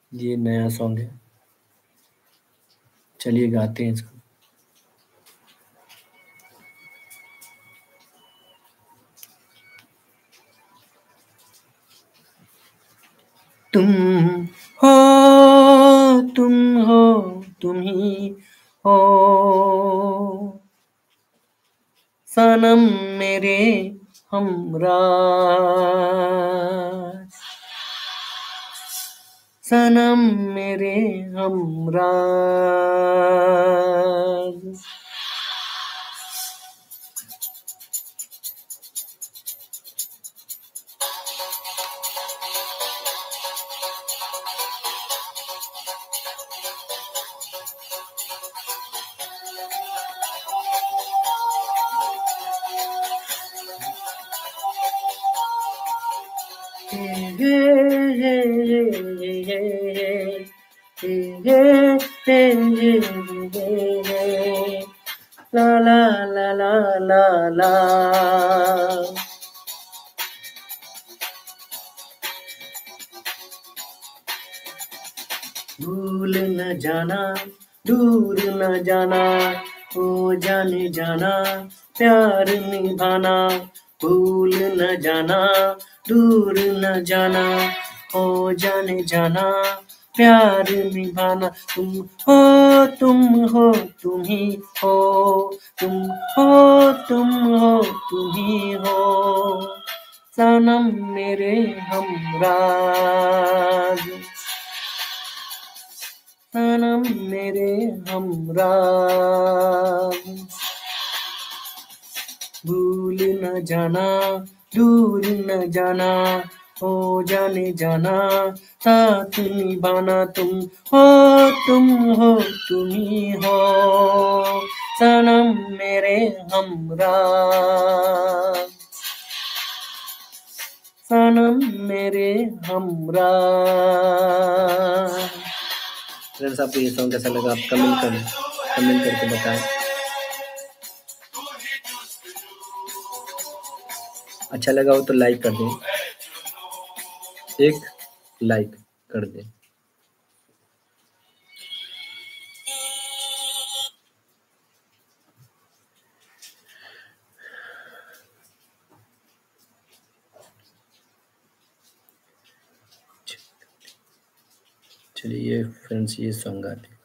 ये नया सॉन्ग है। चलिए गाते हैं इसको। तुम हो तुम हो तुम ही हो सनम मेरे हमराज, सनम मेरे Humraaz. La la la la la la। भूल न जाना दूर न जाना, ओ जाने जाना प्यार निभाना। भूल न जाना दूर न जाना, ओ जाने जाना प्यार निभाना। तुम हो तुम ही हो, तुम हो तुम हो तुम ही हो सनम मेरे हमराज, सनम मेरे हमराज। भूल न जाना दूर न जाना, ओ जाने जाना साथ निभाना। तुम हो तुम ही हो सनम मेरे हमराज, सनम मेरे हमराज। फ्रेंड्स आपको ये सॉन्ग कैसा लगा आप कमेंट करके बताएं। अच्छा लगा हो तो लाइक कर दें, एक लाइक कर दें। चलिए फ्रेंड्स ये सॉन्ग गाते हैं।